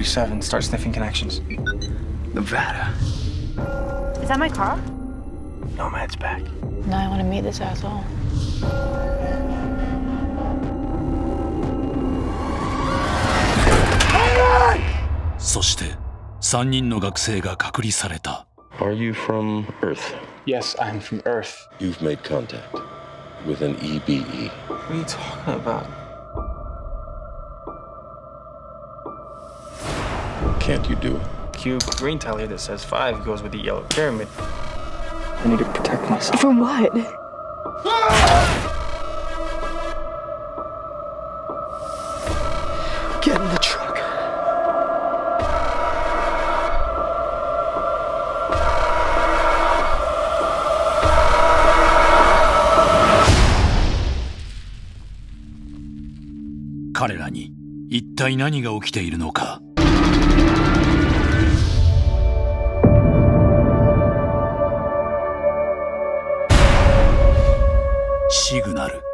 47. Start sniffing connections. Nevada. Is that my car? Nomad's back. Now I want to meet this asshole. そして3人の学生が隔離された。 Are you from Earth? Yes, I'm from Earth. You've made contact with an EBE. What are you talking about? Can't you do it? Cube green tile here that says 5 goes with the yellow pyramid. I need to protect myself. From what? Get in the truck. 彼らに一体何が起きているのか。シグナル。